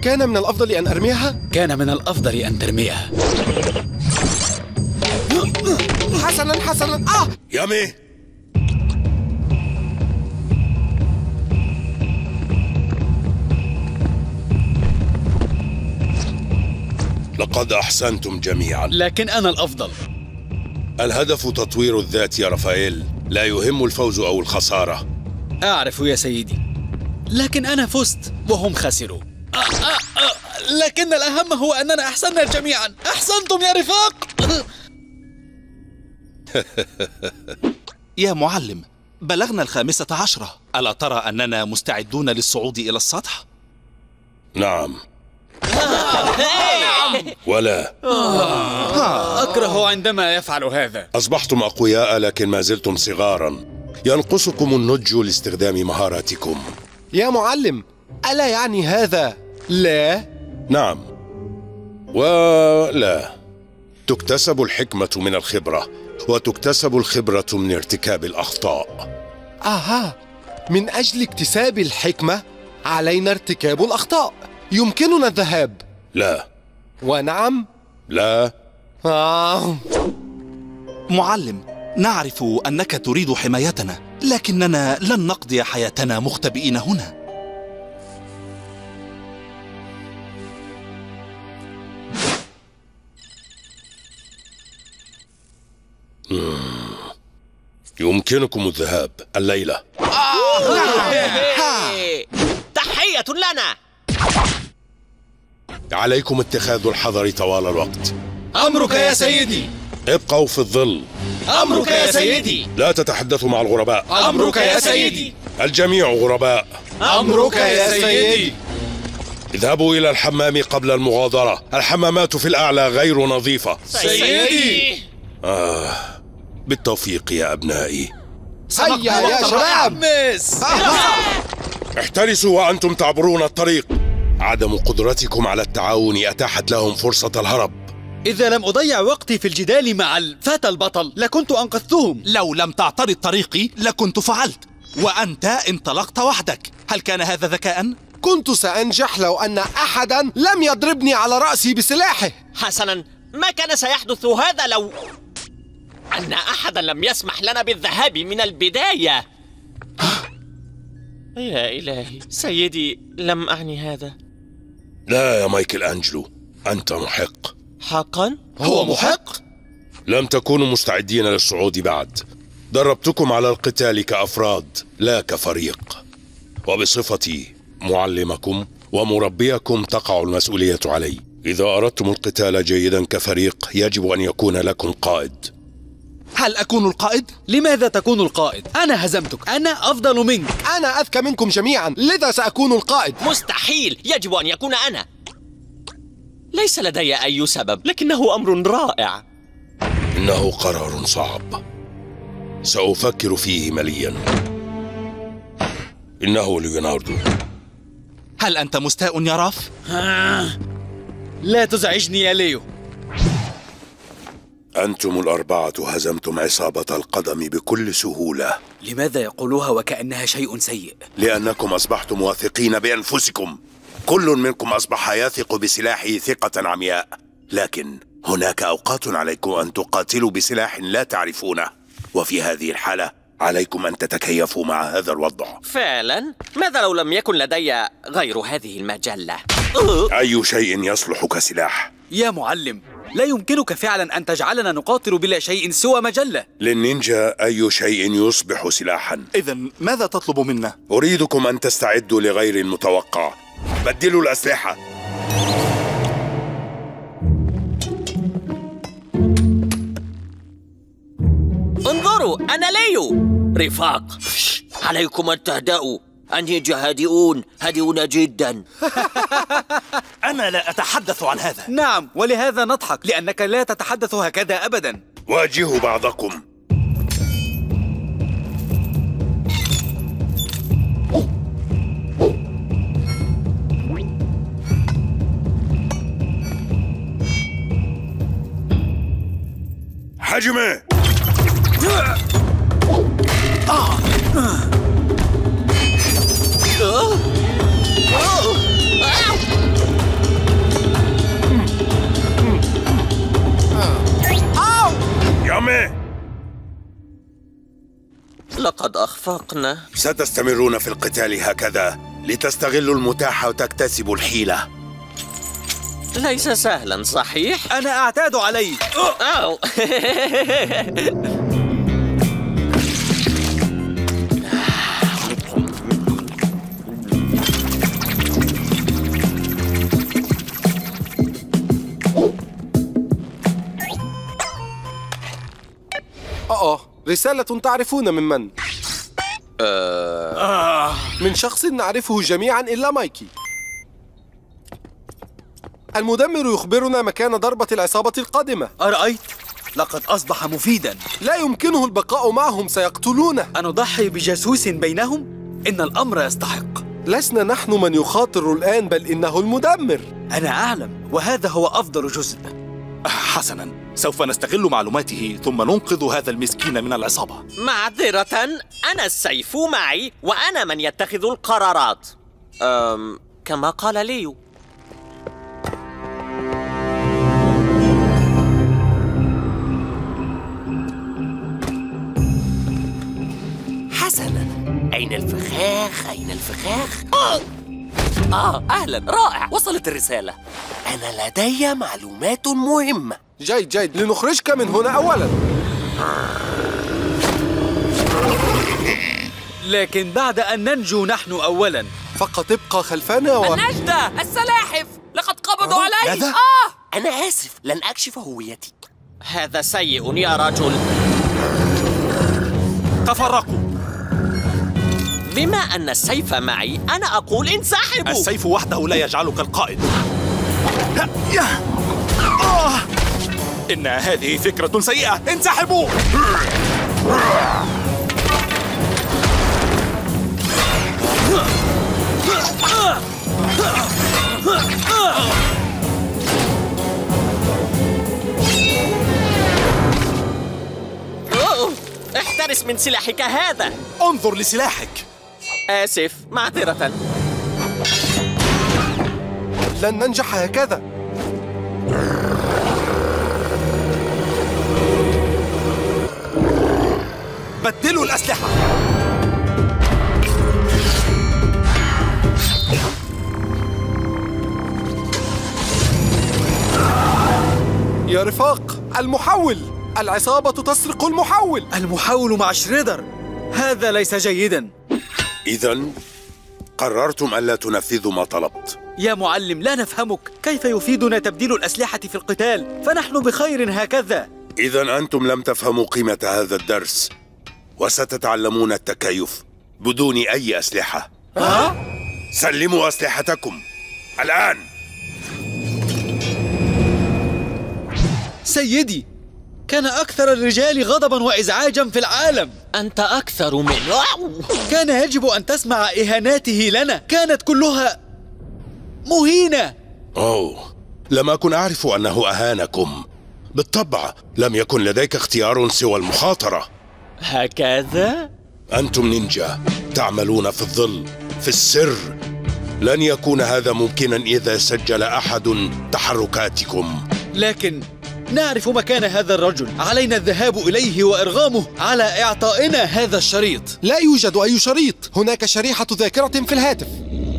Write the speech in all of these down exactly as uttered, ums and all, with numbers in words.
كان من الأفضل أن أرميها؟ كان من الأفضل أن ترميها. حسناً حسناً. آه يامي، لقد أحسنتم جميعا، لكن أنا الأفضل. الهدف تطوير الذات يا رافائيل، لا يهم الفوز أو الخسارة. أعرف يا سيدي، لكن أنا فزت وهم خسروا. آه آه آه. لكن الأهم هو أننا أحسننا جميعا. أحسنتم يا رفاق. يا معلم، بلغنا الخامسة عشرة، ألا ترى أننا مستعدون للصعود إلى السطح؟ نعم. ولا أكره عندما يفعل هذا. أصبحتم أقوياء لكن ما زلتم صغارا، ينقصكم النضج لاستخدام مهاراتكم. يا معلم، ألا يعني هذا لا؟ نعم ولا. تكتسب الحكمة من الخبرة، وتكتسب الخبرة من ارتكاب الأخطاء. آها، من أجل اكتساب الحكمة علينا ارتكاب الأخطاء. يمكننا الذهاب. لا. ونعم. لا. آه. معلم، نعرف أنك تريد حمايتنا، لكننا لن نقضي حياتنا مختبئين هنا. يمكنكم الذهاب الليلة. تحية لنا. عليكم اتخاذ الحذر طوال الوقت. أمرك يا سيدي. ابقوا في الظل. أمرك يا سيدي. لا تتحدثوا مع الغرباء. أمرك يا سيدي. الجميع غرباء. أمرك يا سيدي. اذهبوا إلى الحمام قبل المغادرة، الحمامات في الأعلى غير نظيفة. سيدي. آه. بالتوفيق يا أبنائي. هيا يا شباب. احترسوا وأنتم تعبرون الطريق. عدم قدرتكم على التعاون أتاحت لهم فرصة الهرب. إذا لم أضيع وقتي في الجدال مع الفتى البطل لكنت أنقذتهم. لو لم تعترض طريقي لكنت فعلت، وأنت انطلقت وحدك. هل كان هذا ذكاء؟ كنت سأنجح لو أن أحداً لم يضربني على رأسي بسلاحه. حسناً، ما كان سيحدث هذا لو أن أحداً لم يسمح لنا بالذهاب من البداية. يا إلهي سيدي، لم أعني هذا. لا يا مايكل أنجلو، أنت محق. حقاً؟ هو محق؟ لم تكونوا مستعدين للصعود بعد. دربتكم على القتال كأفراد لا كفريق، وبصفتي معلمكم ومربيكم تقع المسؤولية علي. إذا أردتم القتال جيدا كفريق يجب أن يكون لكم قائد. هل أكون القائد؟ لماذا تكون القائد؟ أنا هزمتك، أنا أفضل منك. أنا أذكى منكم جميعاً، لذا سأكون القائد. مستحيل، يجب أن يكون أنا. ليس لدي أي سبب، لكنه أمر رائع. إنه قرار صعب، سأفكر فيه مليا. إنه ليوناردو. هل أنت مستاء يا راف؟ لا تزعجني يا ليو. أنتم الأربعة هزمتم عصابة القدم بكل سهولة. لماذا يقولوها وكأنها شيء سيء؟ لأنكم أصبحتم واثقين بأنفسكم. كل منكم أصبح يثق بسلاحه ثقة عمياء، لكن هناك أوقات عليكم أن تقاتلوا بسلاح لا تعرفونه، وفي هذه الحالة عليكم أن تتكيفوا مع هذا الوضع. فعلا؟ ماذا لو لم يكن لدي غير هذه المجلة؟ أي شيء يصلح كسلاح؟ يا معلم، لا يمكنك فعلا أن تجعلنا نقاتل بلا شيء سوى مجلة. للنينجا أي شيء يصبح سلاحا. إذن ماذا تطلب منا؟ أريدكم أن تستعدوا لغير المتوقع. بدلوا الأسلحة. انظروا، أنا ليو. رفاق، عليكم أن تهدأوا. النينجا هادئون، هادئون جدا. أنا لا أتحدث عن هذا. نعم، ولهذا نضحك، لأنك لا تتحدث هكذا أبدا. واجهوا بعضكم. حجمه. اتفقنا. ستستمرون في القتال هكذا لتستغلوا المتاح وتكتسبوا الحيلة. ليس سهلا صحيح؟ أنا أعتاد عليه. أو. آه رسالة تعرفون من من؟ آه. من شخص نعرفه جميعا إلا مايكي. المدمر يخبرنا مكان ضربة العصابة القادمة. أرأيت؟ لقد أصبح مفيداً. لا يمكنه البقاء معهم، سيقتلونه. أن أضحي بجاسوس بينهم؟ إن الأمر يستحق. لسنا نحن من يخاطر الآن، بل إنه المدمر. أنا أعلم، وهذا هو أفضل جزء. حسناً، سوف نستغل معلوماته ثم ننقذ هذا المسكين من العصابة. معذرة، أنا السيف معي وأنا من يتخذ القرارات. أم كما قال ليو. حسناً، أين الفخاخ؟ أين الفخاخ؟ آه, آه أهلاً، رائع، وصلت الرسالة. أنا لدي معلومات مهمة. جيد جيد، لنخرجك من هنا أولاً. لكن بعد أن ننجو نحن أولاً. فقط ابقى خلفنا و... النجدة، السلاحف، لقد قبضوا علي. ماذا؟ آه أنا آسف، لن أكشف هويتي. هذا سيء يا رجل. تفرقوا. بما أن السيف معي، أنا أقول انسحبوا. السيف وحده لا يجعلك القائد. إن هذه فكرة سيئة، انسحبوا. أوه. احترس من سلاحك هذا. انظر لسلاحك. آسف، معذرة. لن ننجح هكذا. بدلوا الأسلحة. يا رفاق، المحول! العصابة تسرق المحول! المحول مع شريدر، هذا ليس جيداً. إذن قررتم ألا تنفذوا ما طلبت. يا معلم، لا نفهمك. كيف يفيدنا تبديل الأسلحة في القتال؟ فنحن بخير هكذا. إذن أنتم لم تفهموا قيمة هذا الدرس، وستتعلمون التكيف بدون أي أسلحة. ها؟ سلموا أسلحتكم الآن. سيدي، كان أكثر الرجال غضباً وإزعاجاً في العالم. أنت أكثر من... كان يجب أن تسمع إهاناته لنا، كانت كلها مهينة. أوه، لم أكن أعرف أنه أهانكم. بالطبع لم يكن لديك اختيار سوى المخاطرة. هكذا؟ أنتم نينجا، تعملون في الظل، في السر. لن يكون هذا ممكنا إذا سجل أحد تحركاتكم. لكن نعرف مكان هذا الرجل، علينا الذهاب إليه وإرغامه على إعطائنا هذا الشريط. لا يوجد أي شريط، هناك شريحة ذاكرة في الهاتف.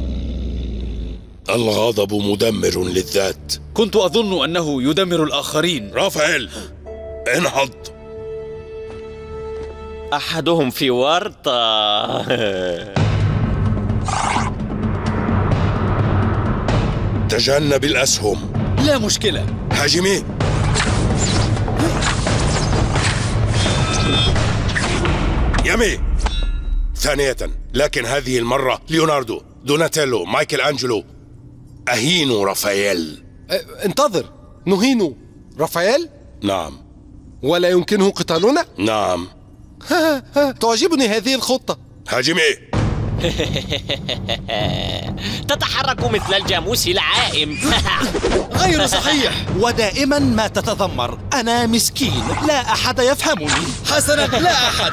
الغضب مدمر للذات. كنت أظن أنه يدمر الآخرين. رافائيل، انهض. أحدهم في ورطة. تجنب الأسهم. لا مشكلة. هاجمي. يامي. ثانية، لكن هذه المرة ليوناردو، دوناتيلو، مايكل أنجلو، أهينوا رافائيل. أه، انتظر، نهين رافائيل؟ نعم. ولا يمكنه قتالنا؟ نعم. تعجبني هذه الخطة. هاجمي. تتحرك مثل الجاموس العائم. غير صحيح. ودائما ما تتذمر. أنا مسكين، لا أحد يفهمني. حسنا، لا أحد.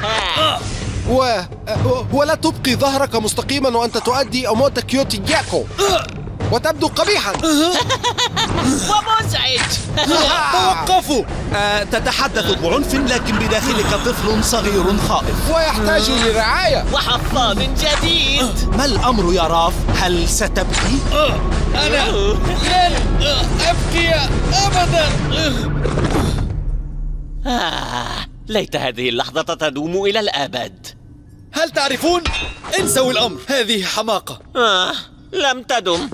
و... ولا تبقي ظهرك مستقيما وأنت تؤدي أموت كيوتي ياكو. وتبدو قبيحا. ومزعج. توقفوا. آه، تتحدث بعنف لكن بداخلك طفل صغير خائف ويحتاج لرعاية. وحفاظ جديد. ما الأمر يا راف؟ هل ستبكي؟ أنا لن أبكي أبدا. آه، ليت هذه اللحظة تدوم إلى الأبد. هل تعرفون؟ انسوا الأمر، هذه حماقة. آه، لم تدم.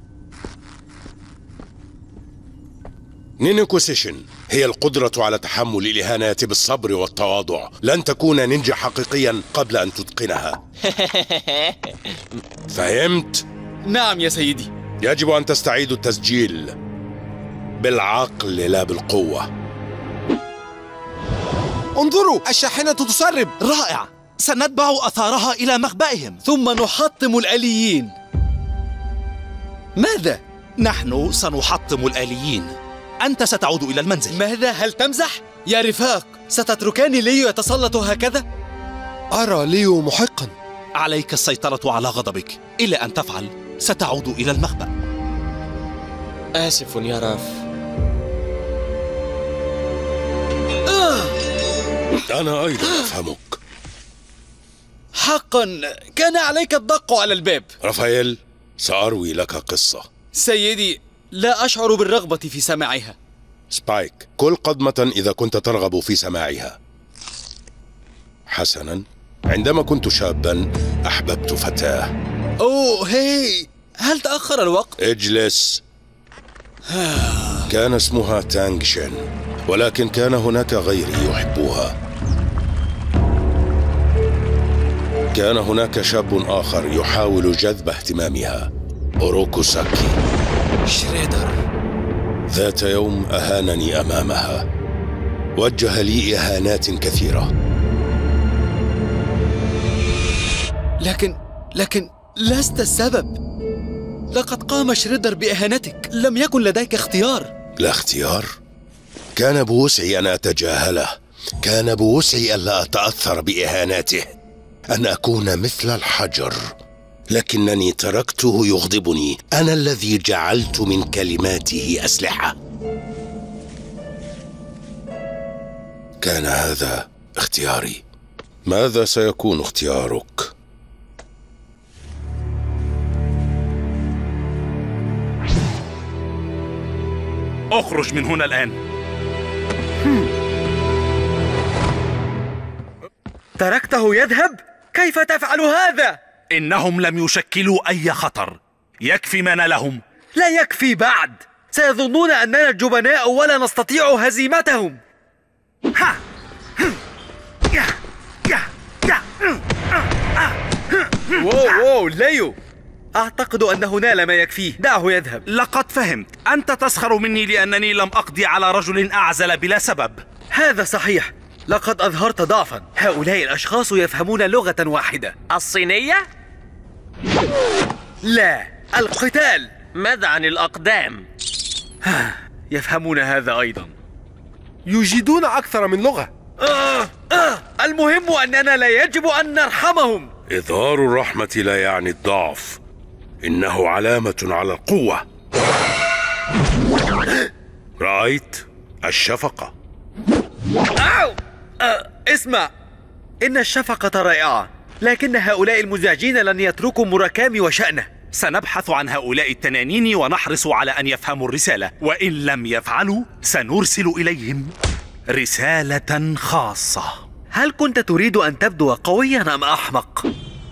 نينكوسيشن هي القدرة على تحمل الإهانات بالصبر والتواضع. لن تكون نينجا حقيقيا قبل أن تتقنها. فهمت؟ نعم يا سيدي. يجب أن تستعيد التسجيل بالعقل لا بالقوة. انظروا، الشاحنة تسرب. رائع، سنتبع أثارها إلى مخبئهم ثم نحطم الآليين. ماذا؟ نحن سنحطم الآليين. أنت ستعود إلى المنزل. ماذا؟ هل تمزح؟ يا رفاق، ستتركاني ليو يتسلط هكذا؟ أرى ليو محقا. عليك السيطرة على غضبك. إلى أن تفعل ستعود إلى المخبأ. آسف يا راف. أنا أيضا أفهمك. حقا كان عليك الدق على الباب. رافائيل، سأروي لك قصة. سيدي، لا أشعر بالرغبة في سماعها. سبايك، كل قضمة إذا كنت ترغب في سماعها. حسنا، عندما كنت شابا أحببت فتاة. أوه هي، هل تأخر الوقت؟ اجلس. كان اسمها تانغ شين، ولكن كان هناك غيري يحبها. كان هناك شاب آخر يحاول جذب اهتمامها، أوروكوساكي. شريدر. ذات يوم أهانني أمامها، وجه لي إهانات كثيرة. لكن لكن لست السبب. لقد قام شريدر بإهانتك، لم يكن لديك اختيار. لا اختيار؟ كان بوسعي أن أتجاهله، كان بوسعي ألا أتأثر بإهاناته، أن أكون مثل الحجر، لكنني تركته يغضبني. أنا الذي جعلت من كلماته أسلحة. كان هذا اختياري. ماذا سيكون اختيارك؟ اخرج من هنا الآن. تركته يذهب؟ كيف تفعل هذا؟ إنهم لم يشكلوا أي خطر، يكفي ما نالهم. لا يكفي بعد، سيظنون أننا الجبناء ولا نستطيع هزيمتهم. ها. يا يا يا واو واو ليو، أعتقد أنه نال ما يكفيه، دعه يذهب. لقد فهمت، أنت تسخر مني لأنني لم أقضي على رجل أعزل بلا سبب. هذا صحيح، لقد أظهرت ضعفا. هؤلاء الأشخاص يفهمون لغة واحدة. الصينية؟ لا، القتال. ماذا عن الأقدام؟ يفهمون هذا أيضا. يجيدون أكثر من لغة. آه آه المهم أننا لا يجب أن نرحمهم. إظهار الرحمة لا يعني الضعف، إنه علامة على القوة. رأيت الشفقة. أو أه اسمع، إن الشفقة رائعة، لكن هؤلاء المزعجين لن يتركوا مراكامي وشأنه. سنبحث عن هؤلاء التنانين ونحرص على أن يفهموا الرسالة، وإن لم يفعلوا سنرسل إليهم رسالة خاصة. هل كنت تريد أن تبدو قويا أم أحمق؟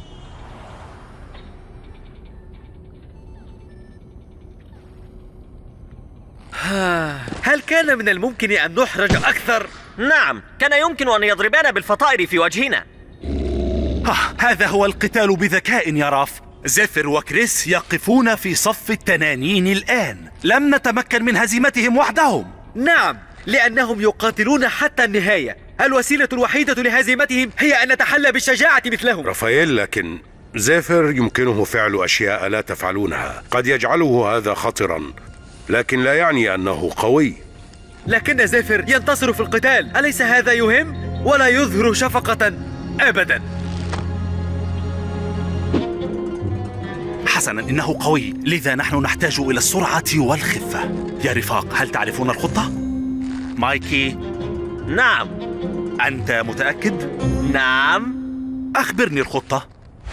هل كان من الممكن أن نحرج أكثر؟ نعم، كان يمكن أن يضربان بالفطائر في وجهنا. آه، هذا هو القتال بذكاء يا راف. زيفر وكريس يقفون في صف التنانين الآن. لم نتمكن من هزيمتهم وحدهم. نعم، لأنهم يقاتلون حتى النهاية. الوسيلة الوحيدة لهزيمتهم هي أن نتحلى بالشجاعة مثلهم. رافائيل، لكن زيفر يمكنه فعل أشياء لا تفعلونها، قد يجعله هذا خطرا، لكن لا يعني أنه قوي. لكن زيفر ينتصر في القتال، أليس هذا يهم؟ ولا يظهر شفقة أبدا. حسنا، إنه قوي، لذا نحن نحتاج إلى السرعة والخفة. يا رفاق، هل تعرفون الخطة؟ مايكي، نعم. أنت متأكد؟ نعم. أخبرني الخطة.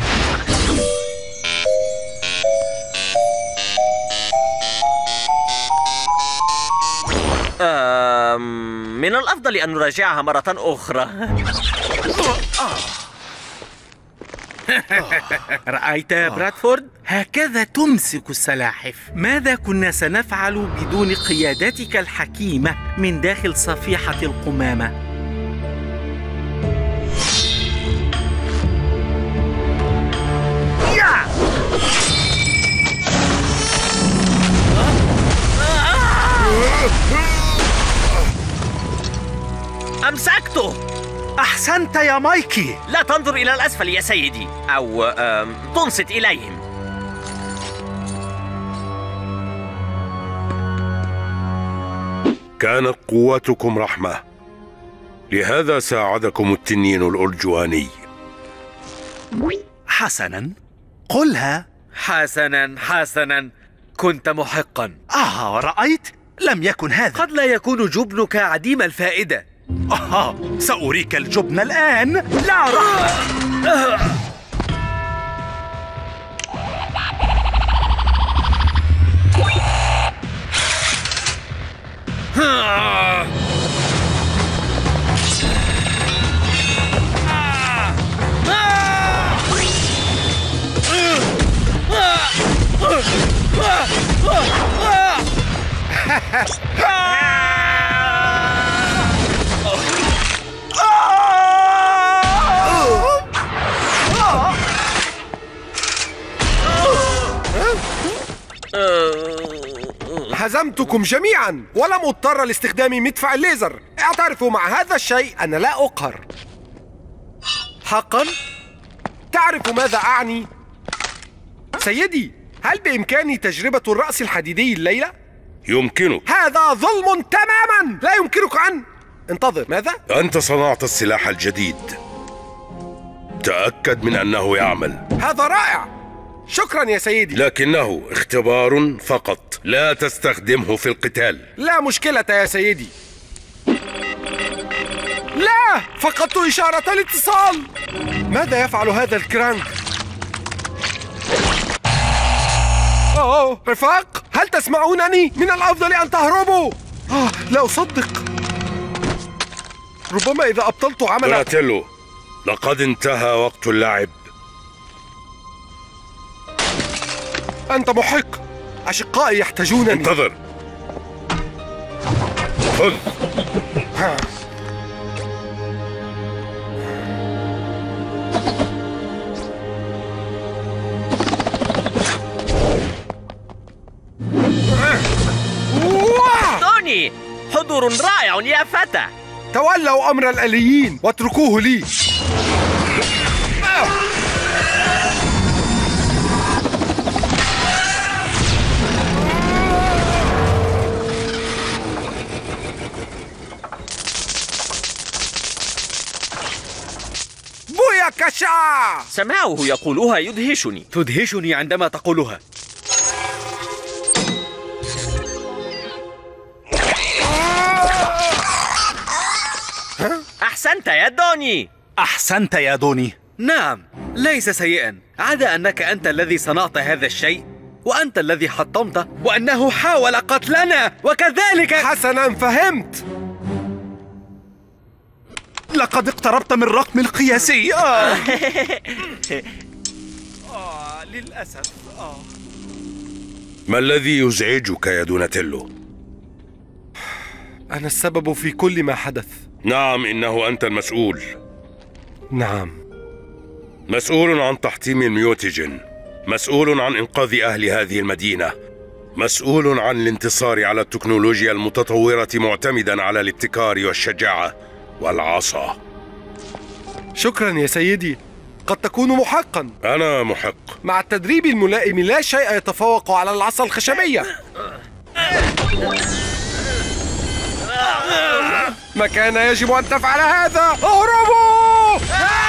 أم... من الأفضل أن نراجعها مرة أخرى. رأيت يا برادفورد؟ هكذا تمسك السلاحف. ماذا كنا سنفعل بدون قيادتك الحكيمة من داخل صفيحة القمامة؟ أمسكته. أحسنت يا مايكي. لا تنظر إلى الأسفل يا سيدي، أو أم... تنصت إليهم. كانت قوتكم رحمة، لهذا ساعدكم التنين الأرجواني. حسنا، قلها. حسنا حسنا، كنت محقا. آه، رأيت؟ لم يكن هذا. قد لا يكون جبنك عديم الفائدة. آه، سأريك الجبن الآن. لا رحمة. هزمتكم جميعا ولم اضطر لاستخدام مدفع الليزر. اعترفوا مع هذا الشيء، أنا لا أقهر. حقا؟ تعرف ماذا أعني؟ سيدي، هل بإمكاني تجربة الرأس الحديدي الليلة؟ يمكنك. هذا ظلم تماما، لا يمكنك أن... انتظر، ماذا؟ أنت صنعت السلاح الجديد، تأكد من أنه يعمل. هذا رائع، شكرا يا سيدي. لكنه اختبار فقط، لا تستخدمه في القتال. لا مشكلة يا سيدي. لا، فقدت إشارة الاتصال. ماذا يفعل هذا الكرانك؟ أوه، رفاق، هل تسمعونني؟ من الأفضل أن تهربوا. آه، لا أصدق. ربما إذا أبطلت عمل دوناتيلو، لقد انتهى وقت اللعب. أنت محق. أشقائي يحتاجونني. انتظر. خذ. ها. دوني، حضور رائع يا فتى. تولوا أمر الآليين واتركوه لي. بوياكاشا! سماعه يقولها يدهشني. تدهشني عندما تقولها. أحسنت يا دوني. أحسنت يا دوني. نعم، ليس سيئا، عدا أنك أنت الذي صنعت هذا الشيء، وأنت الذي حطمته، وأنه حاول قتلنا، وكذلك... حسنا، فهمت. لقد اقتربت من الرقم القياسي. آه. آه، للأسف. آه. ما الذي يزعجك يا دوناتيلو؟ أنا السبب في كل ما حدث. نعم، إنه أنت المسؤول. نعم. مسؤول عن تحطيم الميوتيجن، مسؤول عن إنقاذ أهل هذه المدينة، مسؤول عن الانتصار على التكنولوجيا المتطورة معتمدا على الابتكار والشجاعة والعصا. شكرا يا سيدي، قد تكون محقا. أنا محق. مع التدريب الملائم لا شيء يتفوق على العصا الخشبية. ما كان يجب أن تفعل هذا. اهربوا!